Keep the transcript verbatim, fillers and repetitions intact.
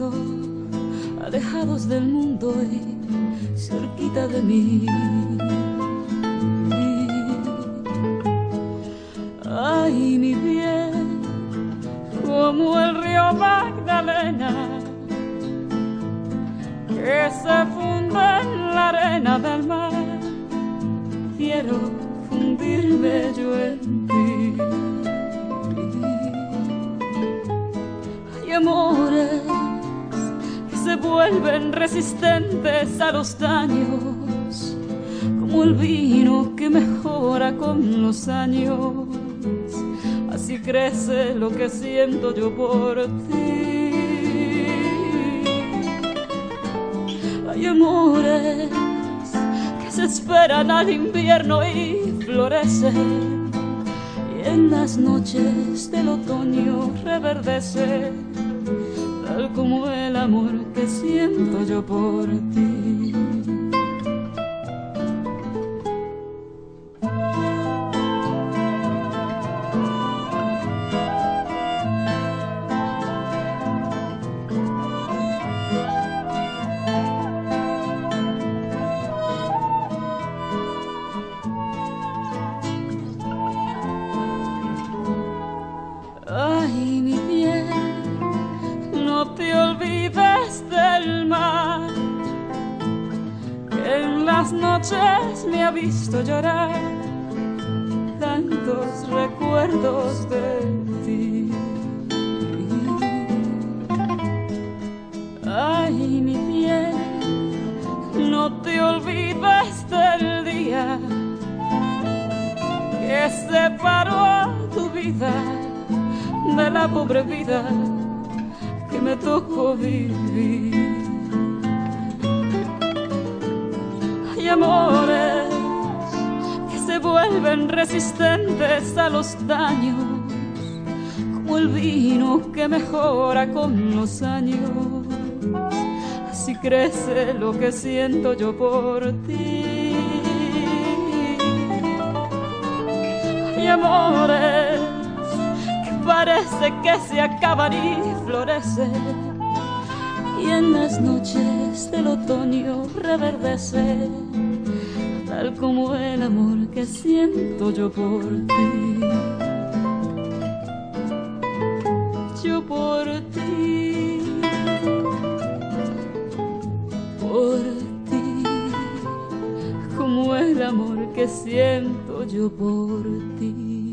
caminando, alejados del mundo y cerquita de mí. Ay, mi bien, como el río Magdalena, que se funde en la arena del mar, quiero fundirme yo en ti. Hay amores que se vuelven resistentes a los daños, como el vino que mejora con los años. Así crece lo que siento yo por ti. Hay amores que se esperan al invierno y florecen, y en las noches del otoño reverdece, tal como el amor que siento yo por ti. Ay, mi bien, no te olvides del mar, que en las noches me ha visto llorar tantos recuerdos de ti. Ay, mi bien, no te olvides del día que separó tu vida de la pobre vida que me tocó vivir. Hay amores que se vuelven resistentes a los daños, como el vino que mejora con los años. Así crece lo que siento yo por ti. Hay amores parece que se acaban y florecen, y en las noches del otoño reverdece, tal como el amor que siento yo por ti. Yo por ti, por ti, como el amor que siento yo por ti.